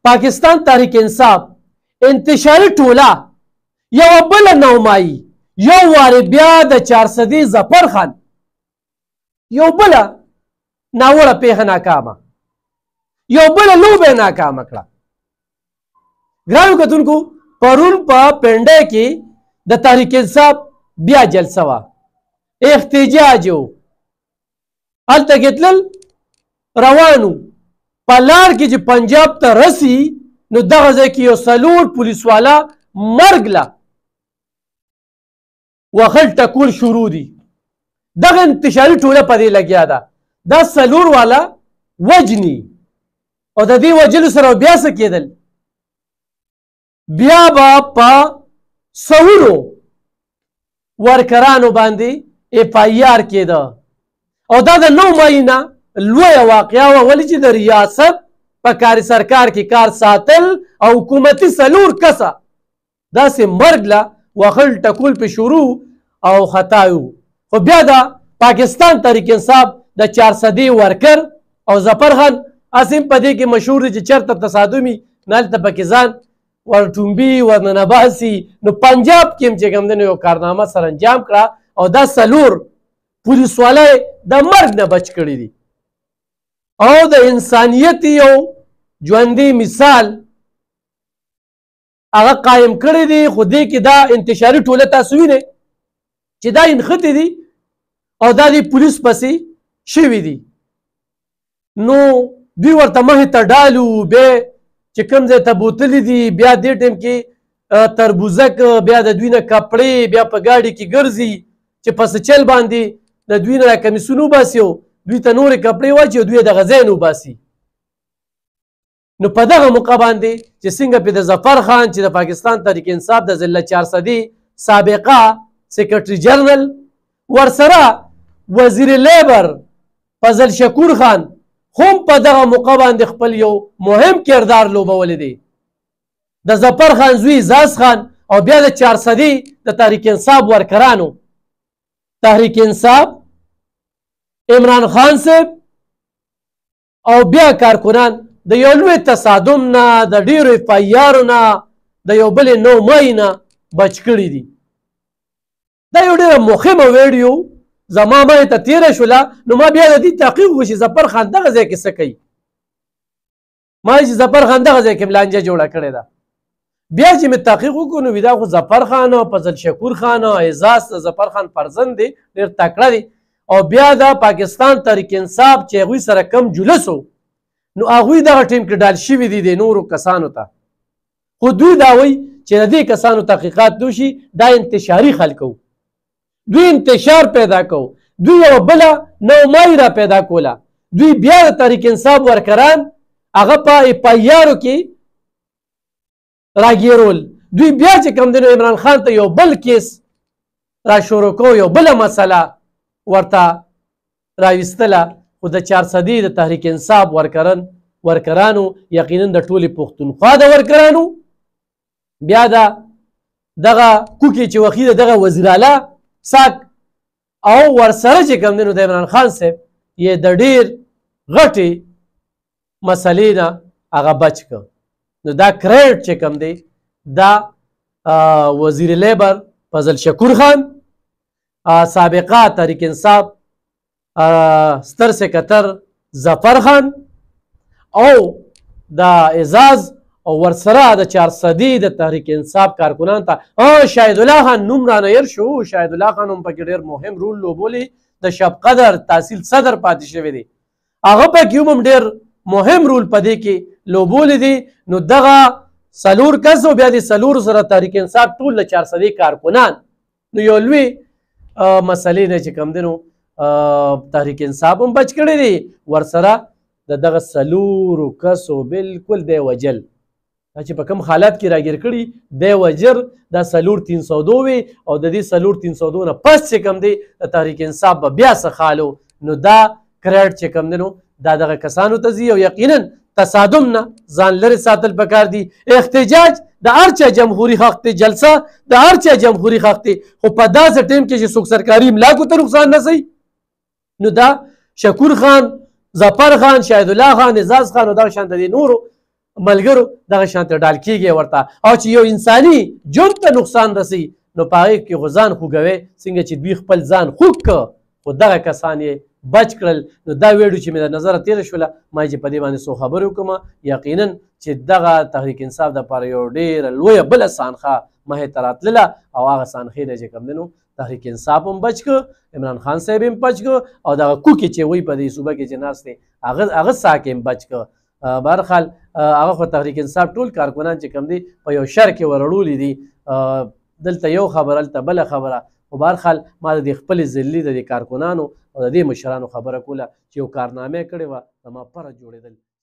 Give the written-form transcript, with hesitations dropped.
پاکستان تحریک انصاف انتشاري ټوله یوه بله نومایي یو وارې بیا د چارسدي ظفر خان یو بله ناوړه پیښه ناکامه یو بله لوبه یې ناکامه کړه. ګرانو کتونکو پرون په پنډۍ کې د تحریک انصاف بیا جلسه وه، احتجاج و، هلته کې تلل روان و. په لار کې چې پنجاب ته رسي نو دغه ځای کې یو څلور پولیس والا مرګ له وخل ټکول شروع دي. دغه انتشاري ټوله په دې لګیا ده دا څلور والا وجني او د دې وجلو سره بیا څه کېدل، بیا به په سوونو ورکرانو باندې اف آی آر کېده او دا د 9 مای نه لویه واقعه وه. ولې چې د ریاست په کاري سرکار کې کار ساتل او حکومتي څلور کسه داسې مرګ له وخل ټکول پې شروع او خطا و. خو بیا د پاکستان تحریک انصاف د چارسدي ورکر او ظفر خان اسیم په دې کې مشهور دی چې چېرته تصادمي نه هلته پکې ځان ورټومبي ورننباسي. نو پنجاب کې هم چې کوم دی نو یو کارنامه سرانجام کړه او دا څلور پولیس والا د مرګ نه بچ کړي دي او د انسانیت یو ژوندی مثال هغه قایم کړی دی. خو دې کې دا انتشاري ټوله تاسو وینئ چې دا انخطې دي او دا د پولیس پسې شوي دي. نو دوی ورته مخې ته ډالو بیا چې کوم ځای ته بوتلي دي بیا دې ټیم کې تربوزک بیا د دوی نه کپړې بیا په ګاډي کې ګرځي چې پس چل باندې د دوی نه کمیسونه وباسي او دوی ته نورې کپړې واچي او دوی دغه ځای نه وباسي. نو په دغه موقع باندې چې څنګه پې د ظفر خان چې د پاکستان تحریک انصاف د ضلع چارسدي سابقه سیکرټري جنرال ورسره وزیر لیبر فضل شکور خان هم په دغه موقع باندې خپل یو مهم کردار لوبولی دی. د ظفر خان زوی اعزاز خان او بیا د چارسدي د تحریک انصاف ورکرانو تحریک انصاف عمران خان صاحب او بیا کارکنان د یو لوی تصادم نه د ډیرو اف آی آرو نه د یو بلې 9 مای نه بچ کړي دي. دا یو ډیره مهمه ویډیو زما مخې ته تېره شوله نو ما بیا د دې تحقیق وکړو چې ظفر خان دغه ځای کې څه کوي. ما چې ظفر خان دغه ځای کې لانجه جوړه کړې ده. بیا چې مې تحقیق وکړو نو دا خو ظفر خان او فضل شکور خان او اعزاز ظفر خان فرزند دی ډېر تکړه دی او بیا د پاکستان تحریک انصاف چې هغوی سره کم جلس و نو هغوی دغه ټیم کې ډال شوي دي د نورو کسانو ته. خو دوی دا وایي چې د دې کسانو تحقیقات وشي دا انتشاري خلکو دوی انتشار پیدا کو دوی یو بله 9 مای را پیدا کوله. دوی بیا د تحریک انصاف ورکران هغه په اف آی آرو کې راګیرول. دوی بیا چې کوم دی نو عمران خان ته یو بل کیس را شروع کو یو بله مسله ورته راویستله. خو د چارسدي د تحریک انصاف ورکرانو یقینا د ټولې پښتونخوا د ورکرانو بیا دغه کوکې چې وخي دغه وزیر اعلی ساک او ورسره چې کوم دی نو د عمران خان صاحب یې د ډېر غټې مسلې نه هغه بچ کړ. نو دا کریډ چې کوم دی دا وزیر لیبر فضل شکور خان سابقه تحریک انصاف ستر سکرټر ظفر خان او د اعزاز او ورسره د چارسدي د تحریک انصاف کارکنان ته شاهد الله خان نوم رانه هیر شو. شاهد الله خان هم پکې ډېر مهم رول لوبولی د شب قدر تحصیل صدر پاتې شوی دی هغه پکې هم ډېر مهم رول په دې کې لوبولی دی. نو دغه څلور کس او بیا د څلورو سره تحریک انصاف ټول د چارسدي کارکنان نو یو لوی مسلې نه چې کوم دی نو تحریک انصاف هم بچ کړی دی ورسره د دغه څلورو کسو بالکل دی وجل چې په کوم حالت کې راګیر کړي دی وجر دا څلور 302 وي او د دې څلور 302 نه پس چې کوم دی د تحریک انصاف به بیا څه خالو نو دا کریډ چې کوم دی نو دا دغه کسانو ته ځي او یقینا تصادم نه ځان لرې ساتل پکار دي. احتجاج د هر چا جمهوري حق دی جلسه د هر چا جمهوري حق دی خو په داسې ټیم کې چې څوک سرکاري املاکو ته نقصان نه سي نو دا شکور خان ظفر خان شاهد الله خان اعزاز خان او دا شان د نورو ملګرو دغه شانته ډال کېږي ورته او چې یو انساني ژوند ته نقصان رسي نو په هغې کې خو ځان خوږوي څنګه چې دوی خپل ځان خوږ که خو دغه کسان یې بچ کړل. نو دا ویډیو چې مې د نظره تېره شوله ما چې په دې باندې څو خبرې وکړم یقینا چې دغه تحریک انصاف دپاره یو ډېره لویه بله سانخه مخې ته راتلله او هغه سانخې دی چې کوم دی نو تحریک انصاف هم بچ که عمران خان صاحب هم بچ که او دغه کوکې چې وایي په دې صوبه کې چې ناست دی هغه ساک هم بچ که. بهرحال هغه خو تحریک انصاف ټول کارکنان چې کوم دي په یو شر کې ورړولي دي دلته یو خبره هلته بله خبره خو بهرحال ما د دې خپلې ضلعي د دې کارکنانو او د دې مشرانو خبره کوله چې یو کارنامه یې کړې وه زما پره جوړېدل